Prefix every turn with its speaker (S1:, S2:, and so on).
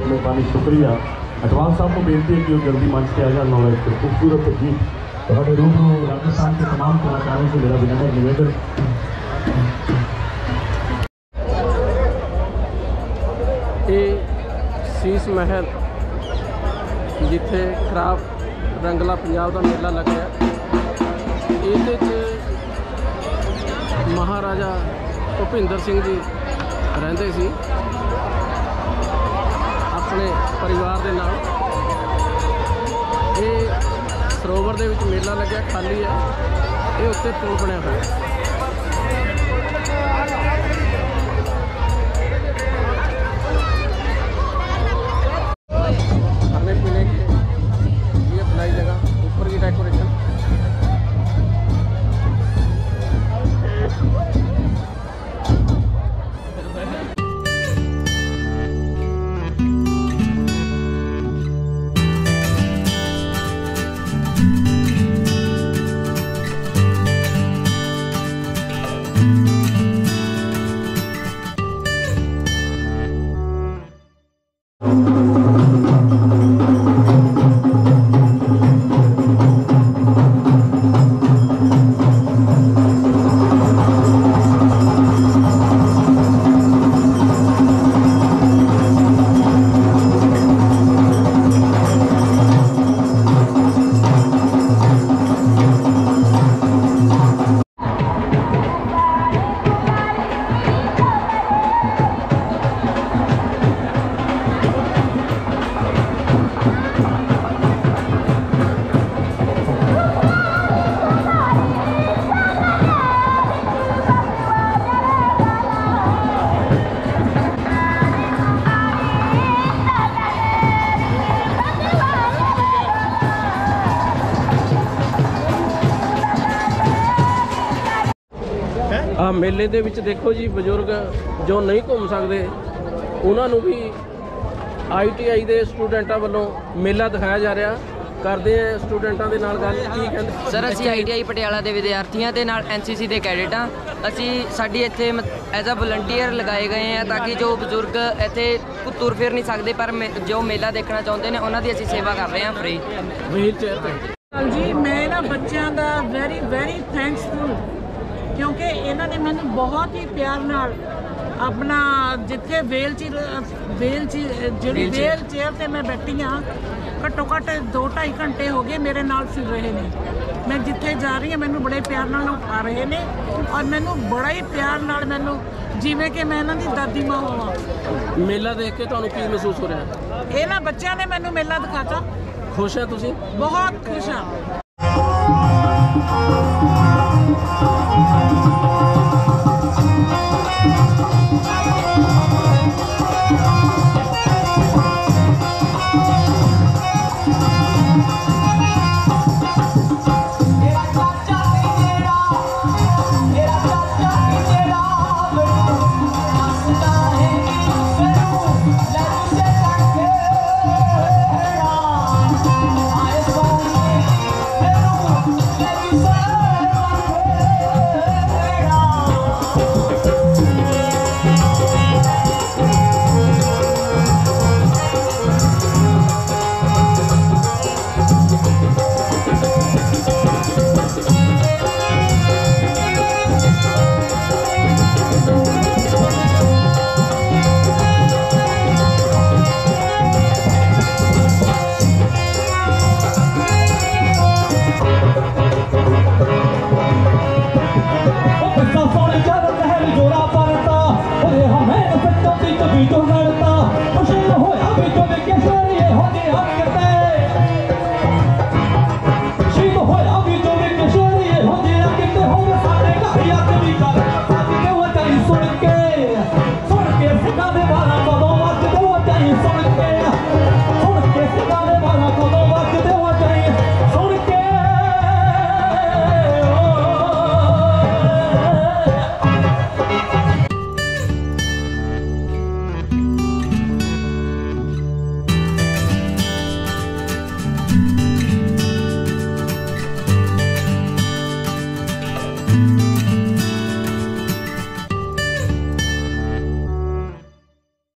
S1: बहुत मेहरबानी, शुक्रिया। अडवाल साहब को बेनती है कि वो जल्दी मंच पर आ जाए। और एक खूबसूरत गीत तो रूबरू राजस्थान के तमाम कलाकारों से मेरा विनम्र निवेदन।
S2: ये शीश महल जिथे खराब रंगला पंजाब का मेला लग्या, ये महाराजा भुपिंदर सिंह जी रहंदे सी अपने परिवार के नाल। ये सरोवर दे विच मेला लग्या, खाली है, ये उत्ते पुल बनया हुआ। खाने पीने की ये अपनाई जगह, ऊपर की डेकोरेशन। मेले दे विच देखो जी, बजुर्ग जो नहीं घूम सकते उन्होंने भी ITI के स्टूडेंटा वालों मेला दिखाया जा रहा। करते हैं स्टूडेंटा के नाल गल। की कहंदे
S3: सर, असीं ITI पटियाला के विद्यार्थियों के नाल NCC के कैडेट हाँ। असीं साडी इत्थे एज अ वलंटीयर लगाए गए हैं ताकि जो बजुर्ग इत्थे तुर फिर नहीं सकते पर जो मेला देखना चाहते हैं उन्हों की असीं सेवा कर रहे हैं फ्री
S2: व्हील चेयर पर।
S4: जी मैं ना बच्चों का वेरी थैंक्सफुल, क्योंकि इन्होंने मैंने बहुत ही प्यार नाल अपना जिथे वेल चेयर से मैं बैठी हाँ, घट्टो घट्ट 2-2.5 घंटे हो गए मेरे नाल फिर रहे ने। मैं जिथे जा रही हूँ मैनू बड़े प्यार नाल उठा रहे ने और मैनू बड़ा ही प्यार नाल मैनू जिवें कि मैं इन्हां दी दादी माँ होवां।
S2: मेला देख के तुहानू की महसूस हो रहा है?
S4: ये ना बच्चों ने मैनू मेला दिखाता।
S2: खुश है तुसीं?
S4: बहुत खुश हाँ।
S5: सुन के बाला